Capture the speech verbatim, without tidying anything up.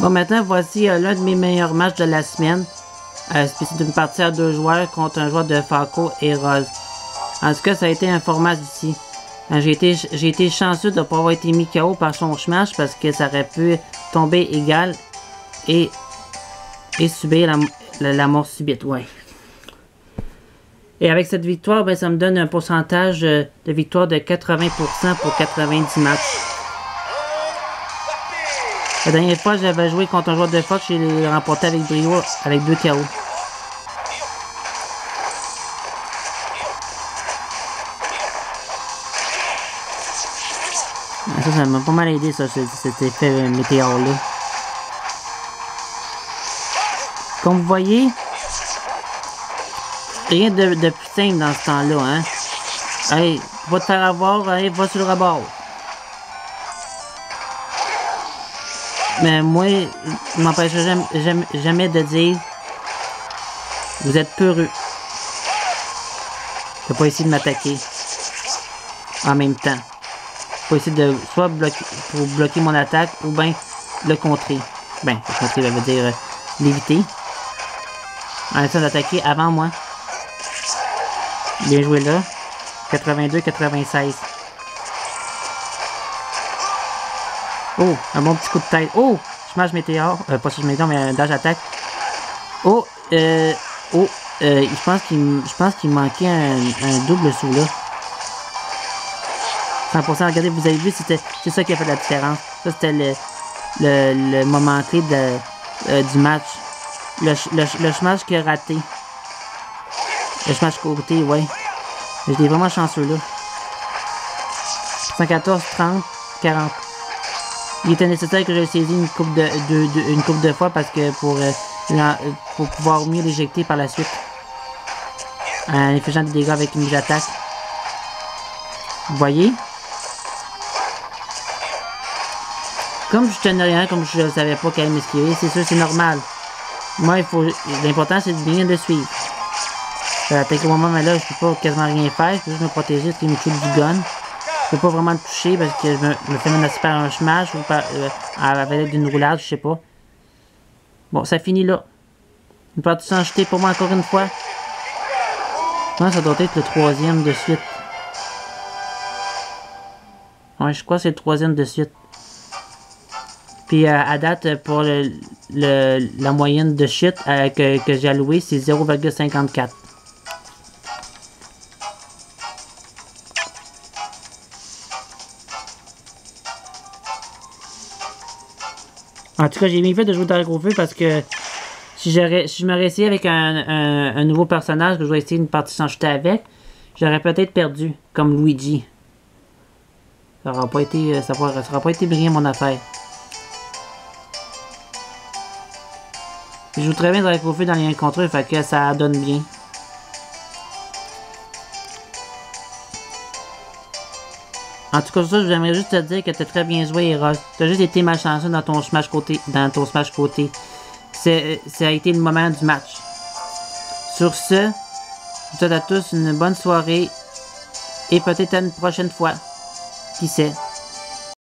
Bon, maintenant, voici euh, l'un de mes meilleurs matchs de la semaine. Euh, c'est une partie à deux joueurs contre un joueur de Falco et Rose. En tout cas, ça a été un format ici. Euh, j'ai été, j'ai été chanceux de ne pas avoir été mis K O par son smash parce que ça aurait pu tomber égal et, et subir la, la, la mort subite. Ouais. Et avec cette victoire, ben, ça me donne un pourcentage de victoire de quatre-vingts pour cent pour quatre-vingt-dix matchs. La dernière fois, j'avais joué contre un joueur de Fox, j'ai remporté avec brio avec deux K O. Ça, ça m'a pas mal aidé, ça, cet effet météore-là. Comme vous voyez, rien de, de plus simple dans ce temps-là, hein. Hey, va te faire avoir, hey, va sur le rebord. Mais moi, je m'empêcherai jamais, jamais, jamais de dire vous êtes peureux. Faut pas essayer de m'attaquer en même temps. Faut essayer de soit bloquer pour bloquer mon attaque ou bien le contrer. Ben, le contrer, ça veut dire euh, l'éviter. En essayant d'attaquer avant moi. Bien joué là. quatre-vingt-deux quatre-vingt-seize. Oh, un bon petit coup de tête. Oh, smash météore. Euh, pas smash météore, mais un dash attaque. Oh, euh, oh, euh, je pense qu'il je pense qu'il manquait un, un double sous là. cent pour cent, regardez, vous avez vu, c'était c'est ça qui a fait la différence. Ça, c'était le, le, le moment clé de, euh, du match. Le, le, le smash qui a raté. Le smash côté, ouais. J'étais vraiment chanceux là. cent quatorze, trente, quarante. Il était nécessaire que je saisis une coupe de, de, de, une coupe de fois parce que pour, euh, la, pour pouvoir mieux l'éjecter par la suite. En infligeant des dégâts avec une attaque. Vous voyez? Comme je tenais rien, comme je ne savais pas qu'elle allait m'esquiver, c'est sûr, c'est normal. Moi, il faut. L'important, c'est de bien le suivre. Euh, à quelques moments, mais là, je peux pas quasiment rien faire. Je peux juste me protéger parce qu'il me shoot du gun. Je peux pas vraiment le toucher parce que je me, je me fais menacer par un smash ou par, euh, à l'aide d'une roulade, je sais pas. Bon, ça finit là. Une partie sans jeter pour moi encore une fois. Je pense que ça doit être le troisième de suite. Ouais, je crois que c'est le troisième de suite. Puis euh, à date, pour le, le, la moyenne de shit euh, que, que j'ai alloué, c'est zéro virgule cinquante-quatre. En tout cas, j'ai bien fait de jouer dans le gros feu parce que si, si je m'aurais essayé avec un, un, un nouveau personnage que je vais essayer une partie sans jeter avec, j'aurais peut-être perdu, comme Luigi. Ça n'aura pas été, ça aura, ça aura pas été brillant mon affaire. Je joue très bien dans le gros feu dans les un contre un, fait que ça donne bien. En tout cas, ça, j'aimerais juste te dire que t'as très bien joué, Eros. T'as juste été malchanceux dans ton smash côté. Dans ton smash côté. C'est, ça a été le moment du match. Sur ce, je vous souhaite à tous une bonne soirée. Et peut-être à une prochaine fois. Qui sait?